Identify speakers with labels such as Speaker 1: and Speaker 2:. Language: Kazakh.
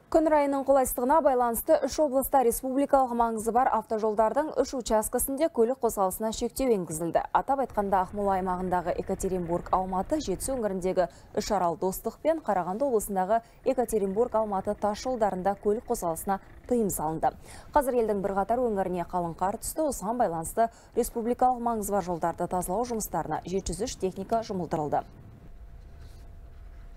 Speaker 1: Күн райының қолайсыздығына байланысты 3 облыста республикалық маңызы бар автожолдардың 3 учаскасында көлік қозғалысына шектеу енгізілді. Атап айтқанда Ақмола аймағындағы Екатеринбург, Алматы, Жетісу өңіріндегі Үшарал, Достық пен Қарағанды облысындағы Екатеринбург, Алматы тас жолдарында көлік қозғалысына тыйым салынды. Қазір елдің бірқатар өңіріне қалың қар түсті. Осыған байланысты республикалық маңызы бар жолдарды тазалау жұмыстарына 703 техника жұмылдырылды.